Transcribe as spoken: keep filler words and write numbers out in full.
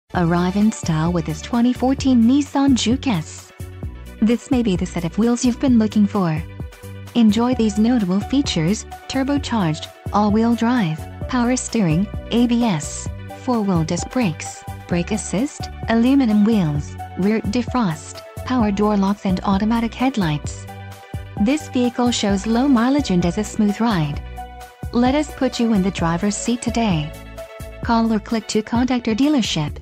Arrive in style with this twenty fourteen Nissan JUKE S. This may be the set of wheels you've been looking for. Enjoy these notable features: turbocharged, all-wheel drive, power steering, A B S, four-wheel disc brakes, brake assist, aluminum wheels, rear defrost, power door locks and automatic headlights. This vehicle shows low mileage and has a smooth ride. Let us put you in the driver's seat today. Call or click to contact our dealership.